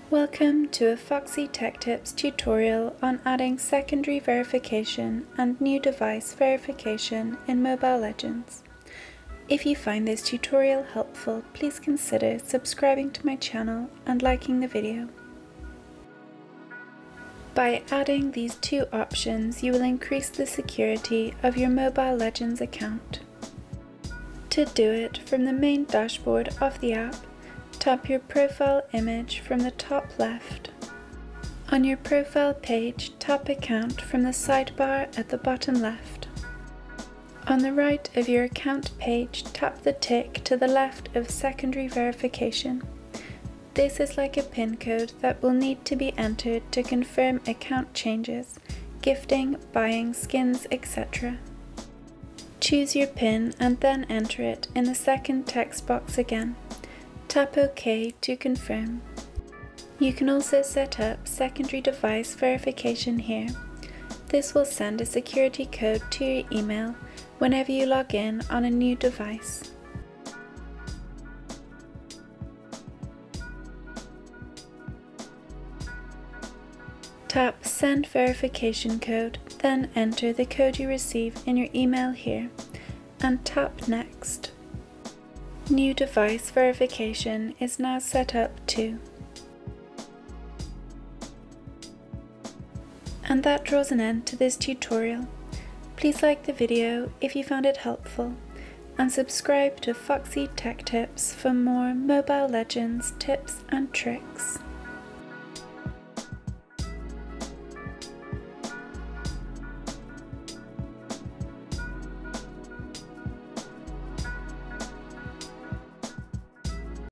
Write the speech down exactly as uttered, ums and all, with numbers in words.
Welcome to a Foxy Tech Tips tutorial on adding secondary verification and new device verification in Mobile Legends. If you find this tutorial helpful, please consider subscribing to my channel and liking the video. By adding these two options, you will increase the security of your Mobile Legends account. To do it, from the main dashboard of the app, tap your profile image from the top left. On your profile page, tap Account from the sidebar at the bottom left. On the right of your account page, tap the tick to the left of Secondary Verification. This is like a PIN code that will need to be entered to confirm account changes, gifting, buying, skins, et cetera. Choose your PIN and then enter it in the second text box again. Tap OK to confirm. You can also set up secondary device verification here. This will send a security code to your email whenever you log in on a new device. Tap Send Verification Code, then enter the code you receive in your email here, and tap Next. New device verification is now set up too. And that draws an end to this tutorial. Please like the video if you found it helpful, and subscribe to Foxy Tech Tips for more Mobile Legends tips and tricks.